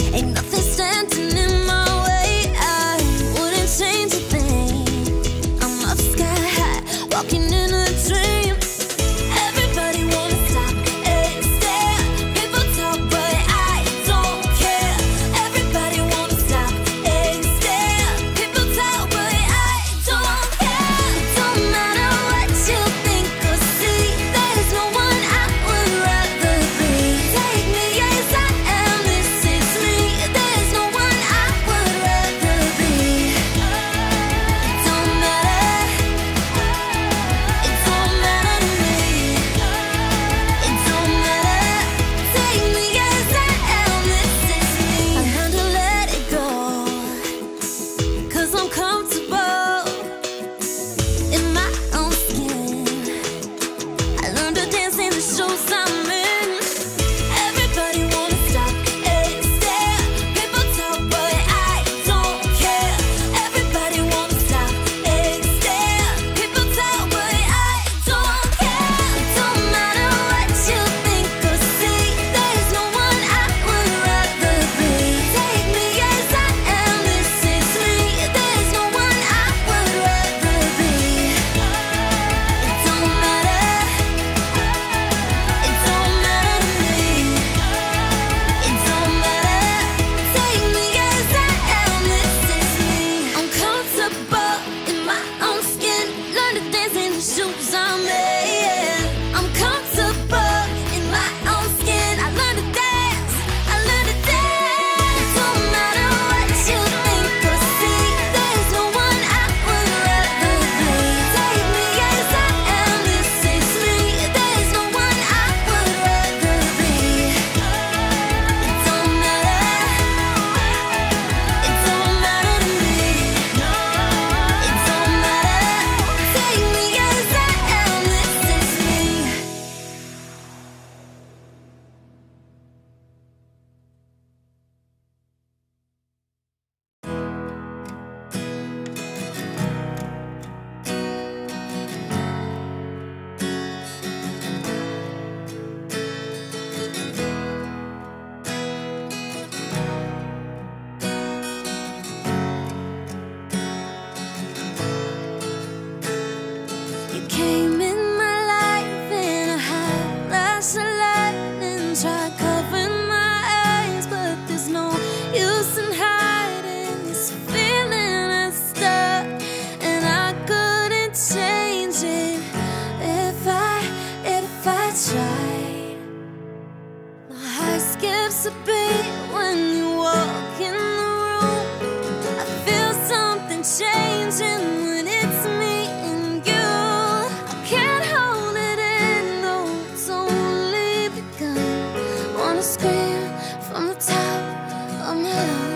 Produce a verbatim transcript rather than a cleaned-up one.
Ain't nothing standing in my way. I wouldn't change a thing. I'm up sky high, walking in a dream. Everybody wanna stop and stare. People talk, but I don't care. Everybody wanna stop and stare. People talk, but I don't care. It don't matter what you think or see. There's no one I would rather be. Take me as I am, this is me. There's no one I would rather be. It don't matter. It don't matter to me. It don't matter. Take me as I am, this is me. I learned to let it go, 'cause I'm comfortable in my own skin. I learned to dance in the shoes I'm in. Everybody wanna stop and stare. People talk, but I don't care. Everybody wanna stop and stare. People talk, but I don't care. It don't matter what you think or see. There's no one I would rather be. Take me as I am, this is me. There's no one I would rather be. It don't matter. It don't matter to me. It don't matter. Take me as I am, this is me. I'm comfortable in my own skin. Learn to dance in the shoes I'm in. I'm comfortable in my own skin. I learn to dance. I learn to dance. It don't matter what you think or see. There's no one I would rather be. Take me as I am, this is me. There's no one I would rather be. It don't matter. It don't matter to me. It don't matter. Take me as I am, this is me. You came in my life in a hot flash of lightning. Tried covering my eyes, but there's no use in hiding. This feeling is stuck, and I couldn't change it if I, if I tried. My heart skips a beat when you walk in the room. I feel something changing when it's me and you. I can't hold it in, though it's only begun. Wanna scream from the top of my lungs.